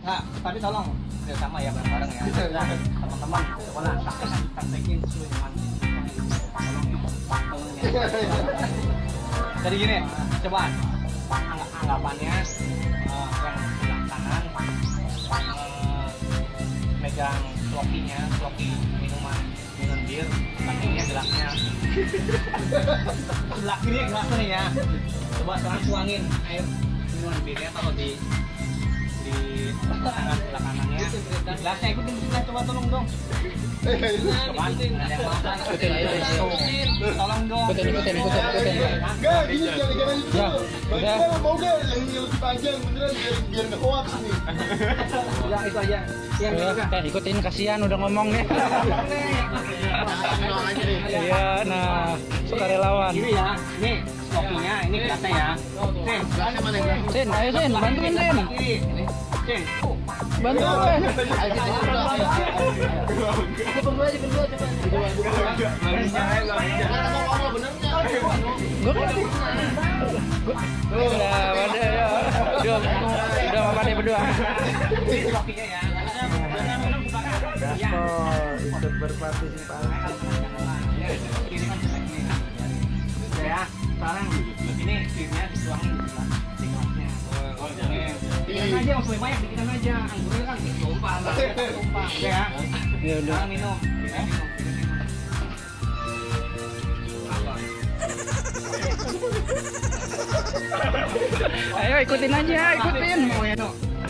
Nah, tapi tolong kerjasama ya bareng-bareng ya. Nah, teman-teman, coba lah praktekin dulu yang mandi. Tolong ya. Jadi gini, coba anggapannya yang sebelah kanan megang sloki minum bir, kakinya gelasnya. Sebelah kiri gelasnya nih ya. Coba sekarang tuangin air minuman birnya taruh di tangan sebelah kanannya. Gelasnya ikutin kita, coba tolong dong. Coba ada yang makan. Tolong dong. Ikutin. Enggak, gini jangan itu. Ya, Bagi udah. saya mau gak yang lebih panjang beneran biar nggak hoax nih. Ya itu aja. Yang juga. Ikutin, kasihan udah ngomong nih. Iya, nah, sukarelawan. Ini ya, ini slokinya, ini gelasnya ya. Sin, Sin, ayo Sin, bantuin Sin. kiri. Sin, Bantuin. berdua coba. Gue udah apa nih berdua. Ini slokinya ya. Ikut berpartisipasi. Ya, sekarang ini birnya dituangin di gelasnya. Bikin aja, maksudnya banyak bikin aja. Anggurnya kan tumpah. Ya. Ya udah. Sekarang minum. Ayo ikutin aja, ikutin. Oh ya, no.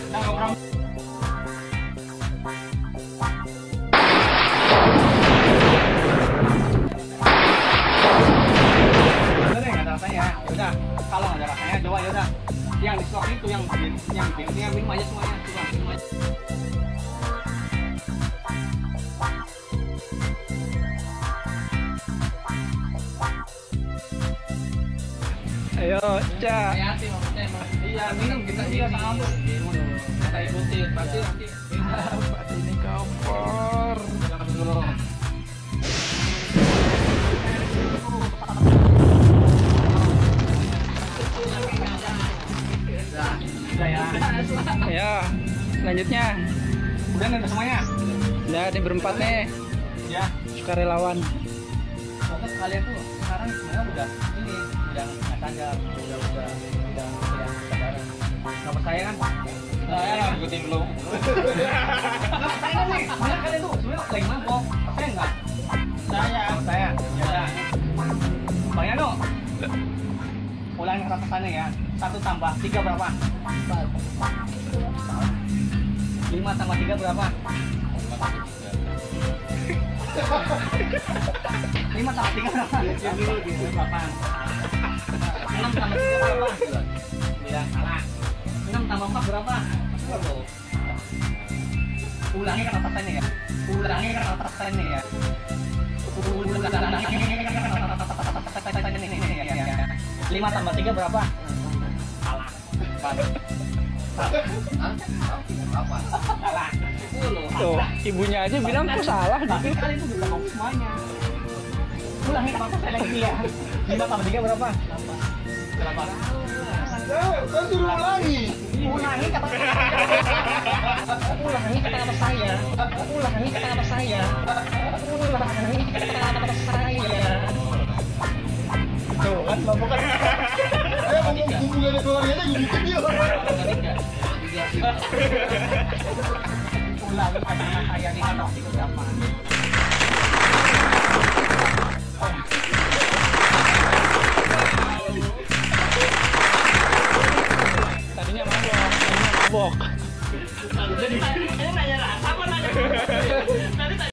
Udah, kalau nggak ada rasanya coba ya udah. Yang di stok itu yang minum aja semuanya, coba minum aja. Ayo, Cak. Hati-hati maksudnya emang. Iya, minum kita iya sama. Kita ikutin, pasti nanti. Ini kompor. Udah ya. Ya, selanjutnya. Udah nih semuanya. Udah, ini berempat nih. Ya. Sukarelawan. Fokus kalian tuh sekarang sebenarnya udah nggak sadar, udah kesadaran. Nggak percaya kan? Saya ikutin dulu. Nggak percaya nih, sebenarnya kalian tuh sebenarnya lagi mabok. Percaya nggak? Saya. Ya udah. Bayangin dong. Ulangin kata-katanya ya. 1 tambah 3 berapa? 5 tambah 3 berapa? 5 tambah 3 berapa? 6 tambah 3 berapa? 9, salah. 6 tambah 4 berapa? Ulangi kata-katanya ya. 5 tambah 3 berapa? Salah. Salah. Tuh, ibunya aja bilang kok salah Tapi gitu. kalian itu juga ngomong semuanya. Ulangi kata-kata lagi ya. 5 tambah 3 berapa? 8. Kan suruh ulangi. Ulangi kata-kata saya. Ulangi kata-kata saya. Tuh kan bapak kan. Ngomong hubungannya keluarganya gue bikin dia. Ulangi kata-kata saya di kata berapa? Tadinya mabok. Jadi nanya apa nanya?